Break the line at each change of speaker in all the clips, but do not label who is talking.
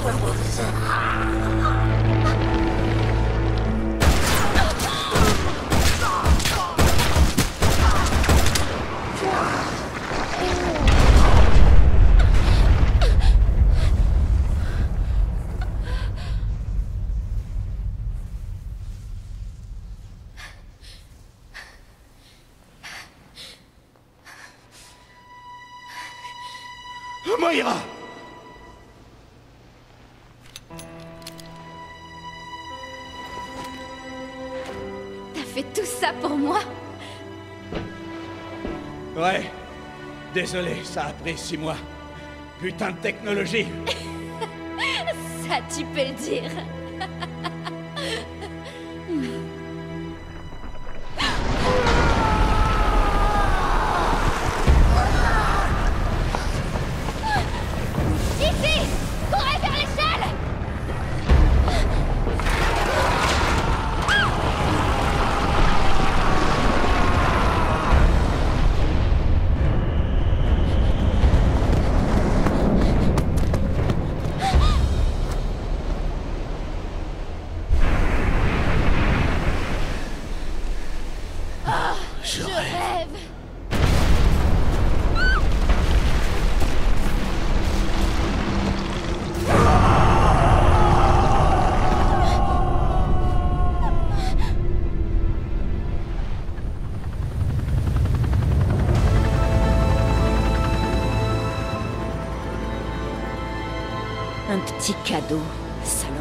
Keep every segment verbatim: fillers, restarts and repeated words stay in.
Moira!
T'as fait tout ça pour moi?
Ouais. Désolé, ça a pris six mois. Putain de technologie!
Ça, tu peux le dire.
Je rêve.
Un petit cadeau, salope.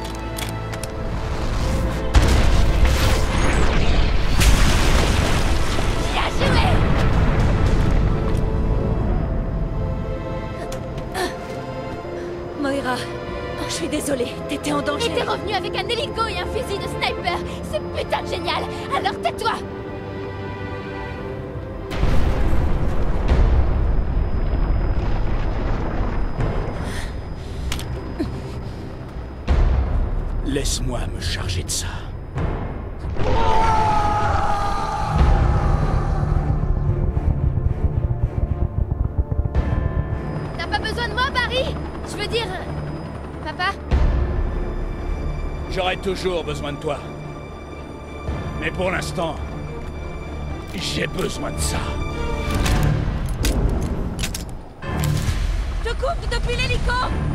Bien joué! Moira, je suis désolée, t'étais en danger. Et t'es revenu avec un hélico et un fusil de sniper. C'est putain de génial. Alors tais-toi!
Laisse-moi me charger de ça.
T'as pas besoin de moi, Barry? Je veux dire... Papa?
J'aurai toujours besoin de toi. Mais pour l'instant, j'ai besoin de ça.
Je te coupe depuis l'hélico!